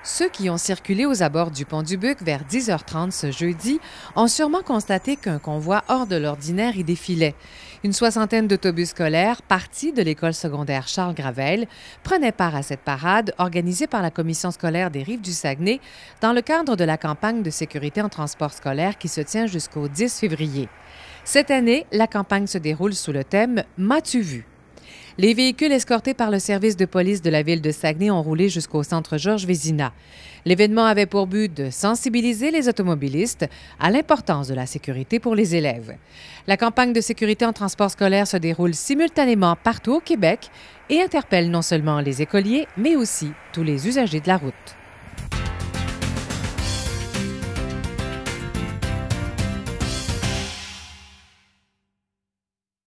Ceux qui ont circulé aux abords du pont du Buc vers 10h30 ce jeudi ont sûrement constaté qu'un convoi hors de l'ordinaire y défilait. Une soixantaine d'autobus scolaires partis de l'école secondaire Charles Gravel prenaient part à cette parade organisée par la commission scolaire des Rives du Saguenay dans le cadre de la campagne de sécurité en transport scolaire qui se tient jusqu'au 10 février. Cette année, la campagne se déroule sous le thème « M'as-tu vu ». Les véhicules escortés par le service de police de la ville de Saguenay ont roulé jusqu'au centre Georges Vézina. L'événement avait pour but de sensibiliser les automobilistes à l'importance de la sécurité pour les élèves. La campagne de sécurité en transport scolaire se déroule simultanément partout au Québec et interpelle non seulement les écoliers, mais aussi tous les usagers de la route.